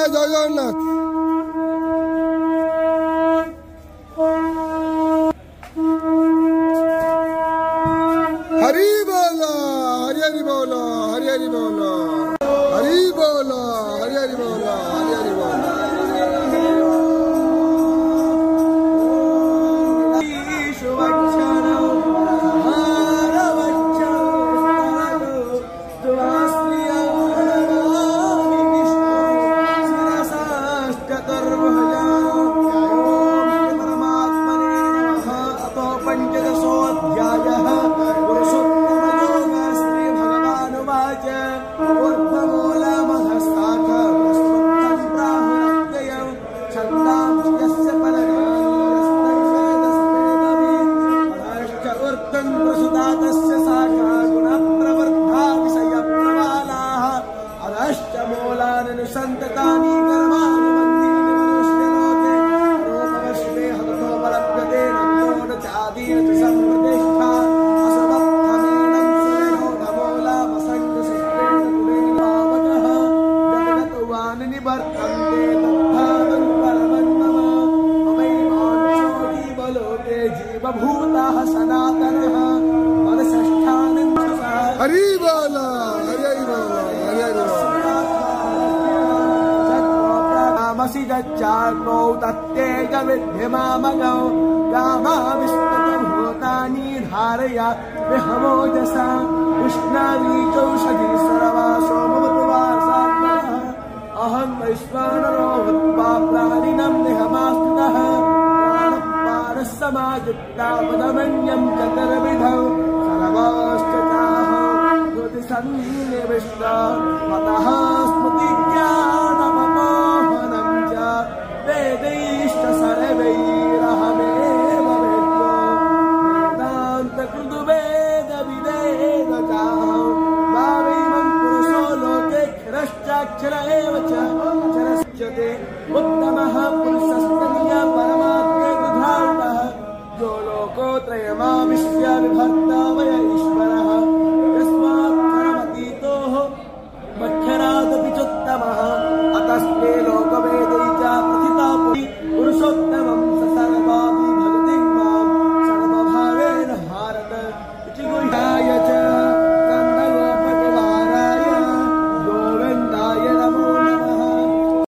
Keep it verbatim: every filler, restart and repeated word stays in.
জয় জগন্নাথ। হরি বল, হরি হরি বল, হরি হরি বল, হরি বল, হরি হরি বল, হরি হরি বল। हरि बोल, हरि हरि बोल, हरि हरि बोल। चाको तत्तेज विद्यमामगौ गामाविष्टभूतानि धारया विहमोजसा उष्णानि चौषधि सर्वासो ममतु वासात्मनः अहं वैश्वानरो भूत्वा प्राणिनं देहमास्थितः प्राणपारः समायुक्ता पदमन्यं चतुर्विधौ सर्वाश्च सन्निविष्टा मतः स्मृतिज्ञानममोहनं च वेदैश्च सर्वैरहमेव वेद्यो वेदान्तकृतवेदविदेव चाहं भावैवं पुरुषो लोके क्षरश्चाक्षर एव च क्षरश्चते उत्तमः पुरुषस्तनीय परमात्मेतु धारणः यो लोकोत्रयमाविश्य विभक्ता वय